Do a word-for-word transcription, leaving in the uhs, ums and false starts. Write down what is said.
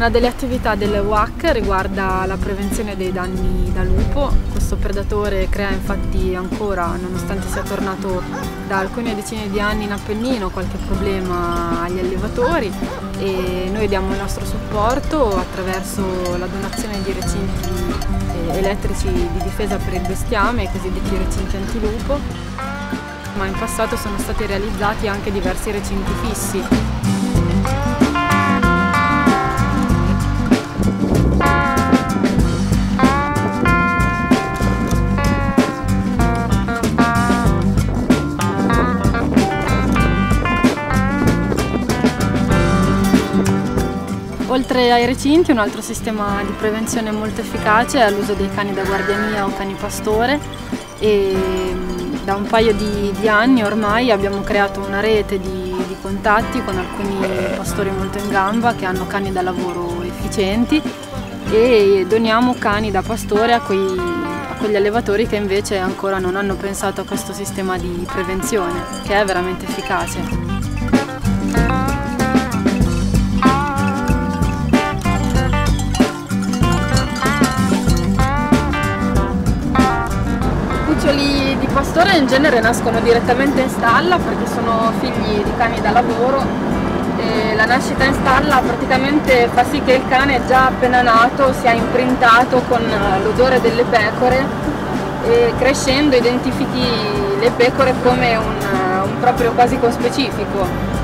Una delle attività del W A C riguarda la prevenzione dei danni da lupo. Questo predatore crea infatti ancora, nonostante sia tornato da alcune decine di anni in Appennino, qualche problema agli allevatori e noi diamo il nostro supporto attraverso la donazione di recinti elettrici di difesa per il bestiame, i cosiddetti recinti antilupo, ma in passato sono stati realizzati anche diversi recinti fissi. Oltre ai recinti, un altro sistema di prevenzione molto efficace è l'uso dei cani da guardiania o cani pastore e da un paio di, di anni ormai abbiamo creato una rete di, di contatti con alcuni pastori molto in gamba che hanno cani da lavoro efficienti e doniamo cani da pastore a, quei, a quegli allevatori che invece ancora non hanno pensato a questo sistema di prevenzione, che è veramente efficace. I cuccioli di pastore in genere nascono direttamente in stalla perché sono figli di cani da lavoro e la nascita in stalla praticamente fa sì che il cane già appena nato sia imprintato con l'odore delle pecore e crescendo identifichi le pecore come un, un proprio quasi conspecifico.